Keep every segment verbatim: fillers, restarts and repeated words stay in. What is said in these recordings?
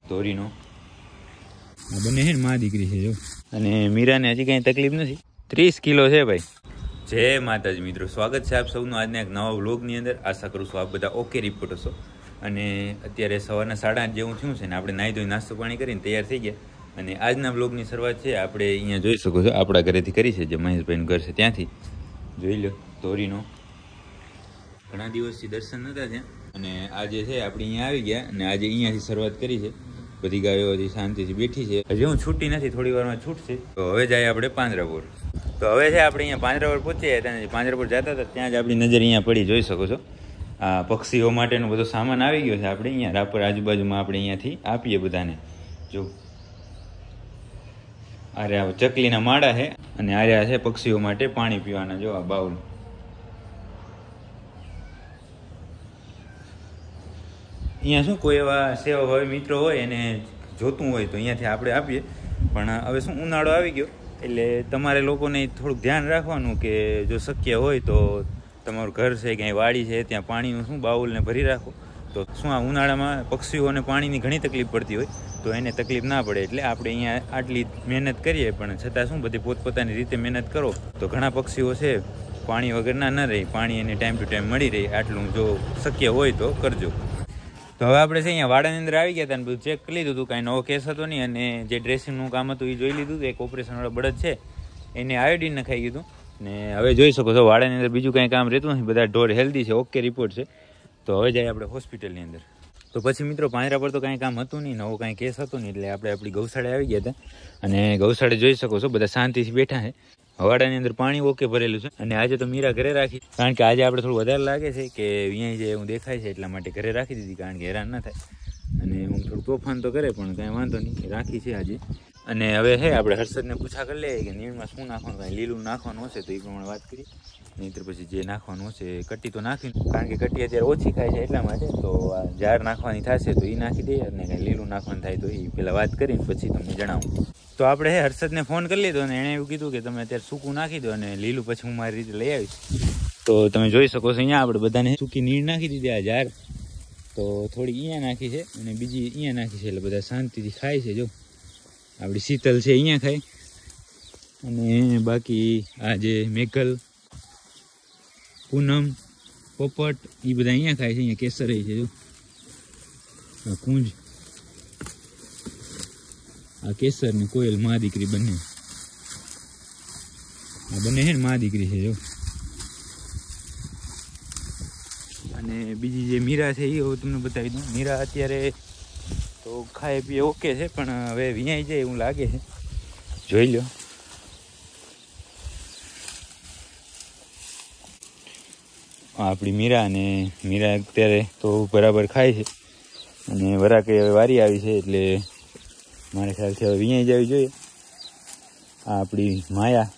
ધોરીનો આ બંને છે ને મા દીકરી છે જો. અને મીરાને હજી કાંઈ તકલીફ નથી. ત્રીસ કિલો છે ભાઈ. જય માતાજી મિત્રો, સ્વાગત છે આપ સૌનું આજના એક નવા વ્લોગની અંદર. આશા કરું છું આપ બધા ઓકે રિપોર્ટ હશો. અને અત્યારે સવારના સાડા આઠ જેવું થયું છે ને આપણે નાહી ધોઈ નાસ્તો પાણી કરીને તૈયાર થઈ ગયા. અને આજના બ્લોગની શરૂઆત છે આપણે અહીંયા જોઈ શકો છો આપણા ઘરેથી કરી છે, જે મહેશભાઈનું ઘર છે ત્યાંથી. જોઈ લો ધોરીનો. ઘણા દિવસથી દર્શન નહોતા ત્યાં અને આજે છે આપણે અહીંયા આવી ગયા અને આજે અહીંયાથી શરૂઆત કરી છે. બધી ગાયો હજી શાંતિથી બેઠી છે. હજી હું છૂટી નથી, થોડી વારમાં છૂટશે. તો હવે જાય આપણે પાંજરાપુર. તો હવે છે આપણે અહીંયા પાંજરાપુર પહોંચીએ. ત્યાં પાંજરાપુર જતા હતા ત્યાં જ આપણી નજર અહીંયા પડી, જોઈ શકો છો. આ પક્ષીઓ માટેનો બધો સામાન આવી ગયો છે. આપણે અહીંયા રાપર આજુબાજુમાં આપણે અહીંયાથી આપીએ બધાને. જો આરે આ ચકલીના માળા છે અને આર્યા છે પક્ષીઓ માટે પાણી પીવાના. જો આ બાઉલ. અહીંયા શું કોઈ એવા સેવાભાવી મિત્રો હોય એને જોતું હોય તો અહીંયાથી આપણે આપીએ. પણ હવે શું ઉનાળો આવી ગયો એટલે તમારે લોકોને થોડુંક ધ્યાન રાખવાનું કે જો શક્ય હોય તો તમારું ઘર છે ક્યાંય વાડી છે ત્યાં પાણીનું શું બાઉલને ભરી રાખો. તો શું આ ઉનાળામાં પક્ષીઓને પાણીની ઘણી તકલીફ પડતી હોય તો એને તકલીફ ના પડે. એટલે આપણે અહીંયા આટલી મહેનત કરીએ પણ છતાં શું બધી પોતપોતાની રીતે મહેનત કરો તો ઘણા પક્ષીઓ છે પાણી વગરના ન રહે, પાણી એને ટાઈમ ટુ ટાઈમ મળી રહે. આટલું જો શક્ય હોય તો કરજો. તો હવે આપણે છે અહીંયા વાડાની અંદર આવી ગયા હતા અને બધું ચેક કરી લીધું હતું. કાંઈ નવો કેસ હતો નહીં અને જે ડ્રેસિંગનું કામ હતું એ જોઈ લીધું. એક ઓપરેશનવાળો બળદ છે એને આયોડીન નખાઈ ગયું ને હવે જોઈ શકો છો વાડાની અંદર બીજું કાંઈ કામ રહેતું નથી. બધા ઢોર હેલ્ધી છે, ઓકે રિપોર્ટ છે. તો હવે જાય આપણે હોસ્પિટલની અંદર. તો પછી મિત્રો પાંજરા પર તો કાંઈ કામ હતું નહીં, નવો કાંઈ કેસ હતો નહીં એટલે આપણે આપણી ગૌશાળે આવી ગયા હતા. અને ગૌશાળે જોઈ શકો છો બધા શાંતિથી બેઠા છે. વાડાની અંદર પાણી ઓકે ભરેલું છે. અને આજે તો મીરા ઘરે રાખી કારણ કે આજે આપણે થોડું વધારે લાગે છે કે અહીંયા જે હું દેખાય છે એટલા માટે ઘરે રાખી દીધી કારણ કે હેરાન ન થાય. અને હું થોડું તોફાન તો કરે પણ કાંઈ વાંધો નહીં, રાખી છે આજે. અને હવે હે આપણે હર્ષદને પૂછા કરી લઈએ કે નીણમાં શું નાખવાનું, કાંઈ લીલું નાખવાનું હશે તો એ પ્રમાણે વાત કરી. નહીંતર પછી જે નાખવાનું હશે કટ્ટી તો નાખી, કારણ કે કટ્ટી અત્યારે ઓછી ખાય છે એટલા માટે. તો આ જાર નાખવાની થશે તો એ નાખી દઈએ અને કાંઈ લીલું નાખવાનું થાય તો એ પહેલાં વાત કરીને પછી તમને જણાવું. તો આપણે હે હર્ષદને ફોન કરી લીધો અને એણે એવું કીધું કે તમે અત્યારે સૂકું નાખી દો અને લીલું પછી હું મારી રીતે લઈ આવીશ. તો તમે જોઈ શકો છો અહીંયા આપણે બધાને સૂકી નીણ નાખી દીધી. આ જાર તો થોડી અહીંયા નાખી છે અને બીજી અહીંયા નાખી છે એટલે બધા શાંતિથી ખાય છે. જો આપણી શીતલ છે અહીંયા ખાય અને બાકી આ જે મેઘલ, પૂનમ, પોપટ એ બધા અહીંયા ખાય છે. અહીંયા કેસર છે જો આ કુંજ, આ કેસર ને કોયલ મા દીકરી બંને. આ બંને છે ને મા દીકરી છે જો. અને બીજી જે મીરા છે એ હું તમને બતાવી દઉં. મીરા અત્યારે તો ખાય પીએ ઓકે છે પણ હવે વિયાઈ જાય એવું લાગે છે. જોઈ લો. આપણી મીરા અને મીરા અત્યારે તો બરાબર ખાય છે અને વરાકે હવે વારી આવી છે એટલે મારા ખ્યાલથી હવે વિયાઈ જવી જોઈએ. આ આપણી માયા.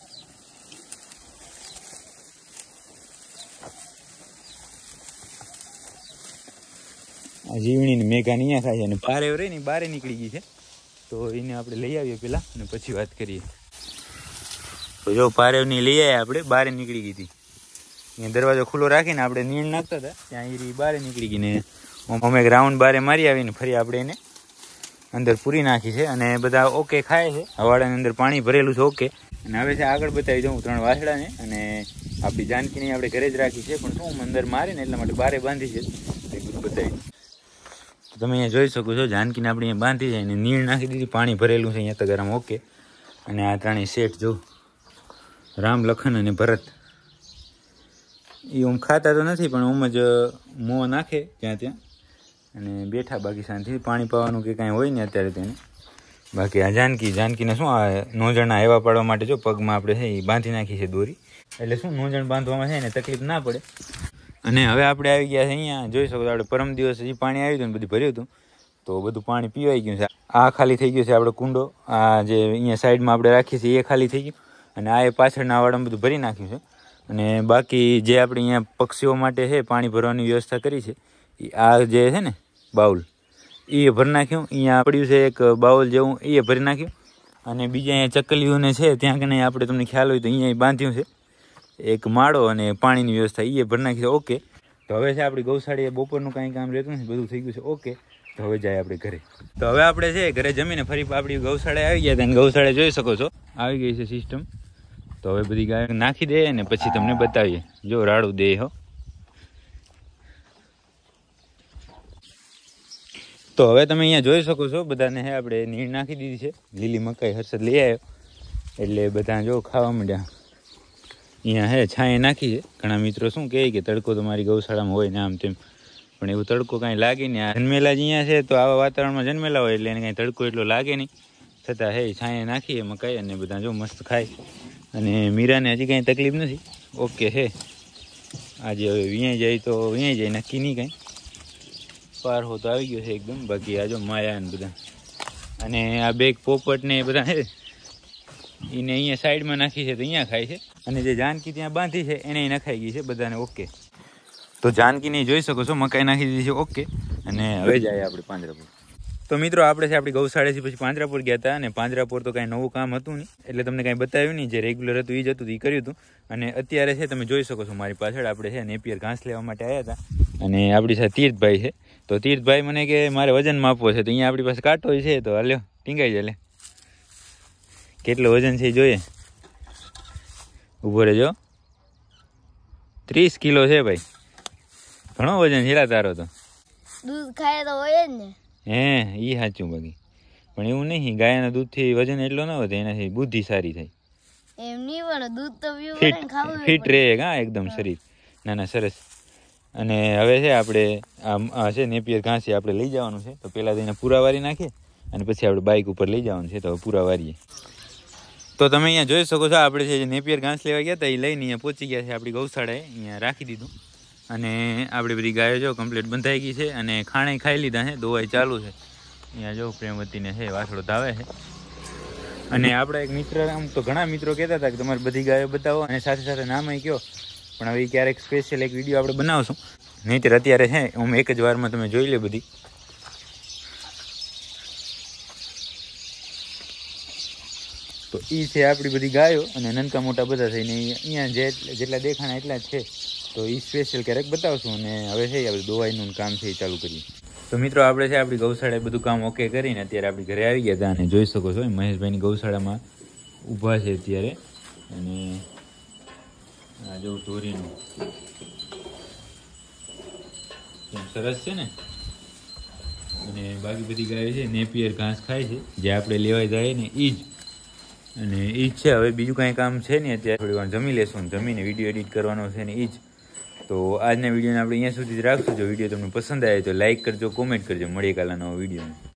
આ જીવણી ને મેઘા અહીંયા ખાય છે અને બારે રહી ને બારે નીકળી ગઈ છે તો એને આપણે લઈ આવીએ પેલા અને પછી વાત કરીએ. તો જો પારેવની લઈ આવ્યા આપણે, બારે નીકળી ગઈ હતી. અહીંયા દરવાજો ખુલ્લો રાખીને આપણે નીણ નાખતા હતા ત્યાં એ બારે નીકળી ગઈ ને અમે એક રાઉન્ડ બારે મારી આવીને ફરી આપણે એને અંદર પૂરી નાખી છે અને બધા ઓકે ખાય છે. હવાડાની અંદર પાણી ભરેલું છે ઓકે. અને હવે છે આગળ બતાવી દઉં ત્રણ વાસડાને અને આપણી જાનકીને આપણે ઘરે જ રાખી છે પણ શું અંદર મારે ને એટલા માટે બારે બાંધી છે એ બધું બતાવી. તો તમે અહીંયા જોઈ શકો છો જાનકીને આપણે અહીંયા બાંધી છે અને નીણ નાખી દીધી, પાણી ભરેલું છે અહીંયા તગારામ ઓકે. અને આ ત્રણેય શેઠ જો રામ, લખન અને ભરત એ ઓમ ખાતા તો નથી પણ ઓમ જ મોં નાખે ત્યાં ત્યાં અને બેઠા. બાકી શાંતિથી પાણી પાવાનું કે કાંઈ હોય ને અત્યારે તેને. બાકી આ જાનકી જાનકીને શું આ નોંજણના હેવા પાડવા માટે જો પગમાં આપણે છે એ બાંધી નાખી છે દોરી, એટલે શું નોંજણ બાંધવામાં છે ને તકલીફ ના પડે. અને હવે આપણે આવી ગયા છે અહીંયા જોઈ શકો છો. આપણે પરમ દિવસ હજી પાણી આવ્યું હતું ને બધું ભર્યું હતું તો બધું પાણી પીવાઈ ગયું છે. આ ખાલી થઈ ગયું છે આપણો કુંડો. આ જે અહીંયા સાઈડમાં આપણે રાખીએ છીએ એ ખાલી થઈ ગયું અને આ એ પાછળના વાડામાં બધું ભરી નાખ્યું છે. અને બાકી જે આપણે અહીંયા પક્ષીઓ માટે છે પાણી ભરવાની વ્યવસ્થા કરી છે આ જે છે ને બાઉલ એ ભરી નાખ્યું. અહીંયા પડ્યું છે એક બાઉલ જેવું એ ભરી નાખ્યું. અને બીજા અહીંયા ચકલીઓને છે ત્યાં કને આપણે તમને ખ્યાલ હોય તો અહીંયા બાંધ્યું છે એક માળો અને પાણીની વ્યવસ્થા એ ભરી નાખી છે ઓકે. તો હવે છે આપણી ગૌશાળાએ બપોરનું કાંઈ કામ રહેતું નથી, બધું થઈ ગયું છે ઓકે. તો હવે જાય આપણે ઘરે. તો હવે આપણે છે ઘરે જમીને ફરી આપણી ગૌશાળાએ આવી ગયા હતા અને ગૌશાળા જોઈ શકો છો આવી ગઈ છે સિસ્ટમ. તો હવે બધી ગાય નાખી દે ને પછી તમને બતાવીએ. જો રાડું દે હો. તો હવે તમે અહીંયા જોઈ શકો છો બધાને હે આપણે નીણ નાખી દીધી છે. લીલી મકાઈ હર્ષદ લઈ આવ્યો એટલે બધા જો ખાવા માંડ્યા. અહીંયા હે છાંય નાખી છે. ઘણા મિત્રો શું કહે કે તડકો તો મારી ગૌશાળામાં હોય ને આમ તેમ, પણ એવું તડકો કાંઈ લાગે નહીં. આ જન્મેલા જ અહીંયા છે તો આવા વાતાવરણમાં જન્મેલા હોય એટલે એને કાંઈ તડકો એટલો લાગે નહીં. છતાં હે છાંય નાખીએ મકાઈ અને બધા જો મસ્ત ખાય. અને મીરાને હજી કાંઈ તકલીફ નથી, ઓકે હે. આજે હવે વિયાઈ જાય તો વિયાઈ જાય, નક્કી નહીં કાંઈ. પાર હો તો આવી ગયો છે એકદમ. બાકી આ જો માયા ને બધા અને આ બેગ પોપટ ને બધા હે એને અહીંયા સાઈડમાં નાખી છે તો અહીંયા ખાય છે. અને જે જાનકી ત્યાં બાંધી છે એને નખાઈ ગઈ છે બધાને ઓકે. તો જાનકીને જોઈ શકો છો મકાઈ નાખી દીધી છે ઓકે. અને હવે જાય આપણે પાંજરાપુર. તો મિત્રો આપણે છે આપણી ગૌશાળાથી પછી પાંજરાપુર ગયા હતા અને પાંજરાપુર તો કાંઈ નવું કામ હતું નહીં એટલે તમને કાંઈ બતાવ્યું નહીં. જે રેગ્યુલર હતું એ જ હતું એ કર્યું હતું. અને અત્યારે છે તમે જોઈ શકો છો મારી પાછળ આપણે છે નેપિયર ઘાસ લેવા માટે આવ્યા હતા અને આપણી સાથે તીર્થભાઈ છે. તો તીર્થભાઈ મને કે મારે વજન માપવો છે તો અહીંયા આપણી પાસે કાંટો છે તો હાલ્યો ટીંગાઈ જાય. લે કેટલું વજન છે જોઈએ. ઊભો રહેજો. ત્રીસ કિલો છે ભાઈ, ઘણો વજન છે તારો. તો દૂધ ખાય તો હોય જ ને. હે ઈ સાચું. બાકી પણ એવું નહીં, ગાયના દૂધથી વજન એટલો ન વધે, એનાથી બુદ્ધિ સારી થાય. એમ નહીં પણ દૂધ તો પીવું ફિટ પડે, ખાવું ફિટ રહે હા એકદમ શરીર. ના ના સરસ. અને હવે છે આપણે આ છે નેપિયર ઘાસ છે આપણે લઈ જવાનું છે. તો પહેલાં તો એને પૂરા વારી નાખીએ અને પછી આપણે બાઇક ઉપર લઈ જવાનું છે. તો હવે પૂરા વારીએ. તો તમે અહીંયા જોઈ શકો છો આપણે જે નેપિયર ઘાસ લેવા ગયા હતા એ લઈને અહીંયા પહોંચી ગયા છે આપણી ગૌશાળાએ. અહીંયા રાખી દીધું અને આપણી બધી ગાયો જો કમ્પ્લીટ બંધાઈ ગઈ છે અને ખાણે ખાઈ લીધા છે. દોવાઈ ચાલુ છે. અહીંયા જો પ્રેમવતીને છે વાસળો ધાવે છે. અને આપણા એક મિત્ર, આમ તો ઘણા મિત્રો કહેતા હતા કે તમારી બધી ગાયો બતાવો અને સાથે સાથે નામય કહો, પણ હવે ક્યારેક સ્પેશિયલ એક વિડીયો આપણે બનાવશું. નહીંતર અત્યારે છે હું એક જ વારમાં તમે જોઈ લે બધી. તો એ છે આપણી બધી ગાયો અને નનકા મોટા બધા થઈને અહીંયા જે જેટલા દેખાણા એટલા જ છે. તો એ સ્પેશિયલ ક્યારેક બતાવશું. અને હવે છે આપણે દોવાઈનું કામ છે એ ચાલુ કરીએ. તો મિત્રો આપણે છે આપણી ગૌશાળાએ બધું કામ ઓકે કરીને અત્યારે આપણી ઘરે આવી ગયા હતા અને જોઈ શકો છો મહેશભાઈની ગૌશાળામાં ઊભા છે અત્યારે. અને આ જો ધોરીનું સરસ છે ને. અને બાકી બધી ગાયો છે નેપિયર ઘાસ ખાય છે જે આપણે લેવાય જાય ને એ જ. અને એ જ છે. હવે બીજું કાંઈ કામ છે ને અત્યારે થોડી વાર જમી લેશું ને જમીને વિડીયો એડિટ કરવાનો છે ને એ જ. તો આજના વિડીયોને આપણે અહીંયા સુધી જ રાખશું. જો વિડીયો તમને પસંદ આવે તો લાઇક કરજો, કોમેન્ટ કરજો. મળીએ કાલના નવા વિડીયોમાં.